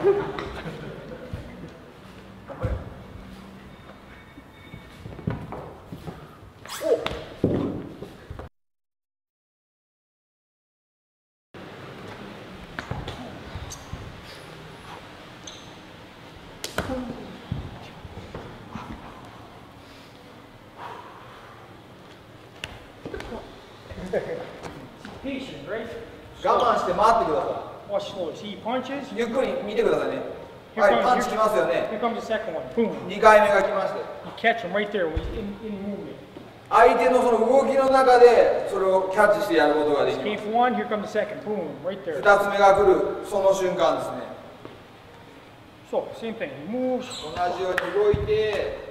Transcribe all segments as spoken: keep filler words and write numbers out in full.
Patient, right? 我慢して待ってくださ Watch slowly. See, he punches. い。ゆっくり見てくださいね。 Here はい、 comes, パンチきますよ here, ね。 here comes the second one. Boom. にかいめが来まして。 You catch him right there when he's in, in movement. 相手のその動きの中でそれをキャッチしてやることができます。 Escape one. Here comes the second. Boom. Right there. ふたつめが来るその瞬間ですね。 So same thing. He moves. 同じように動いて。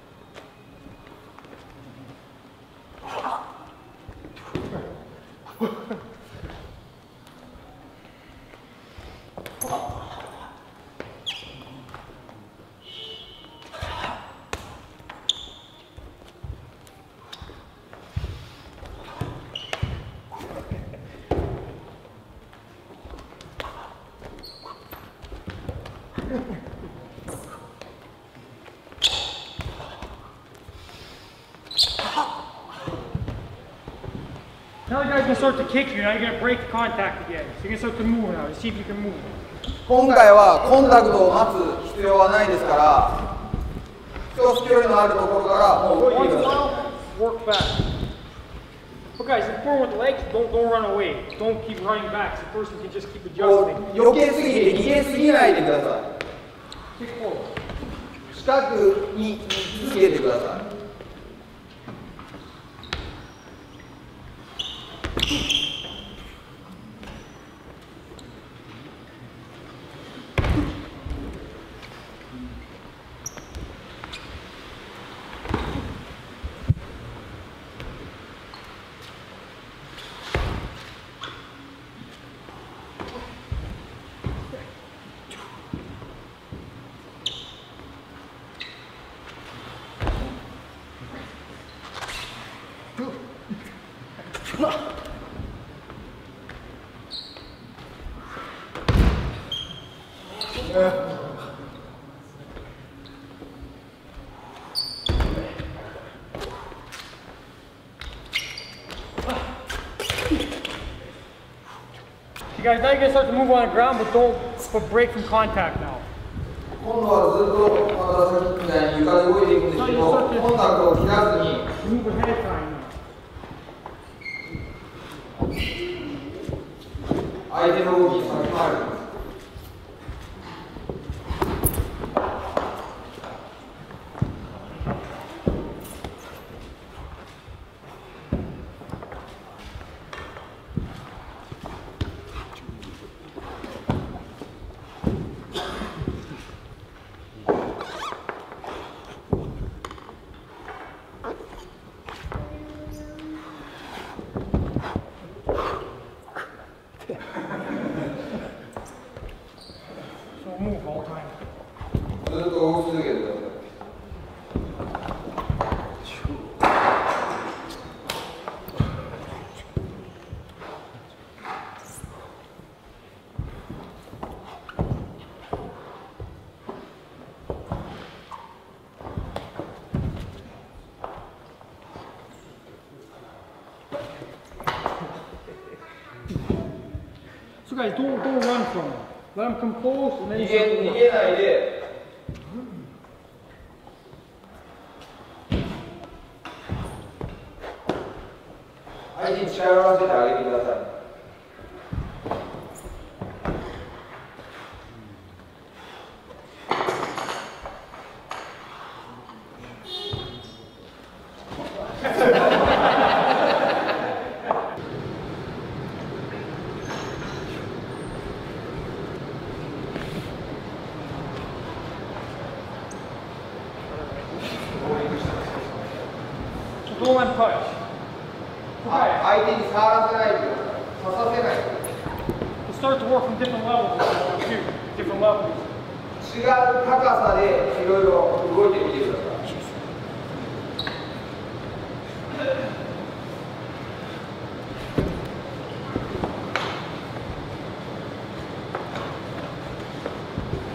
Now the guy's gonna start to kick you. Now you're gonna break the contact again. So you're gonna start to move now. To see if you can move. 今回はコンタクトを待つ必要はないですから、少し距離のあるところからもう動いてください。 Work back. But guys, important with the legs, don't don't run away. Don't keep running back. So the person can just keep こ adjusting. う避けすぎて逃げすぎないでください。 Kick forward. 近くに居続けてください。 You guys, now you're gonna start to move on the ground, but don't but break from contact now. 今度はずっとまたさっきみたいに床で動いていくんですけど、コンタクトを切らずに Move ahead time now. 相手の動きに先回る。 So move all time. ずっと動き続けてください。 So guys, don't don't run from him. Let him come close and then 逃 you げ start to 逃 work. げないで。 相手に近寄らせてあげてください。 Don't let him touch. 相手に触らせないでください。刺させないで。 We'll start to work from different levels if you want to. Different levels. 違う高さでいろいろ動いてみてください。 So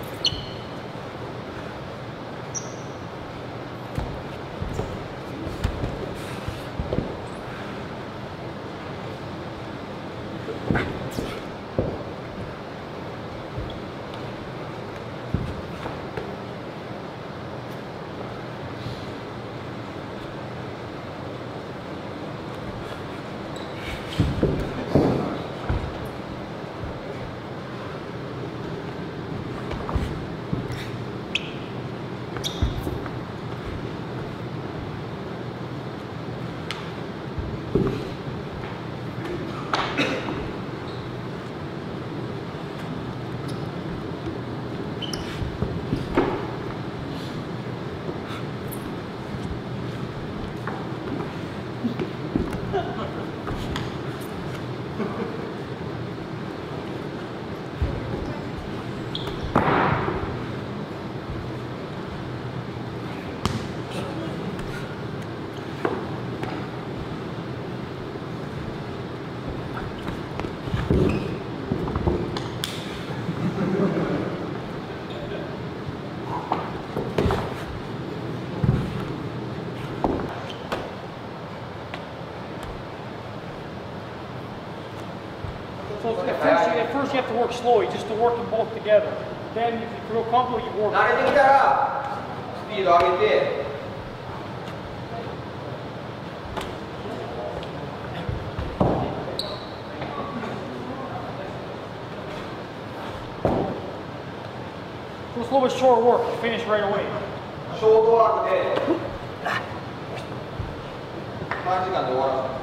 So at first, you, at first you have to work slowly, just to work them both together. Then if you feel comfortable, you work. 慣れてきたらスピード上げて。 Just a little bit short work, finish right away. ショートワークで短時間で終わらせる。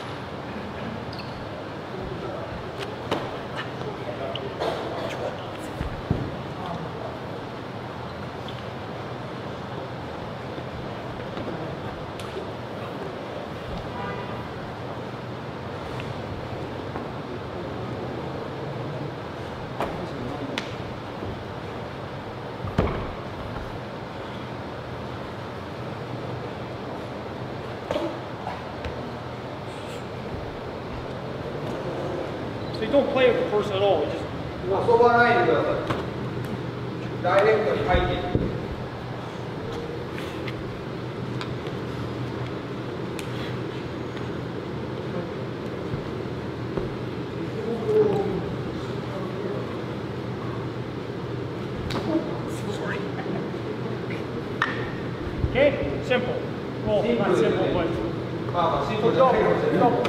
So you don't play with the person at all. You just 遊ばないでください。ダイレクトに入っていく。 Okay, simple. Well, not simple, but まあまあシンプルじゃないかもしれない。